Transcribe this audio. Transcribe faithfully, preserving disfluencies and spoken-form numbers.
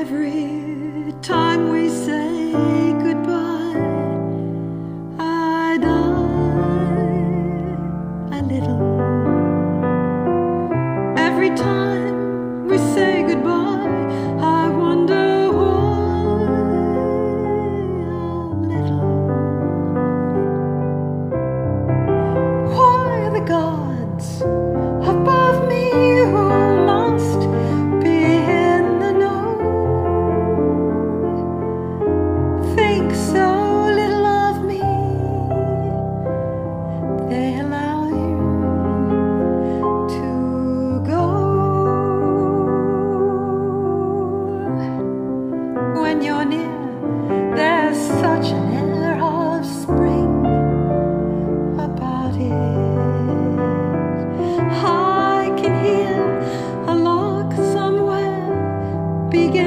Every time we say goodbye, I die a little. Every time we say goodbye, I wonder why a little. Why the gods above me who must be in the know think so little of me, they allow you to go. When you're near, there's such an air of spring about it. I can hear a lark somewhere begin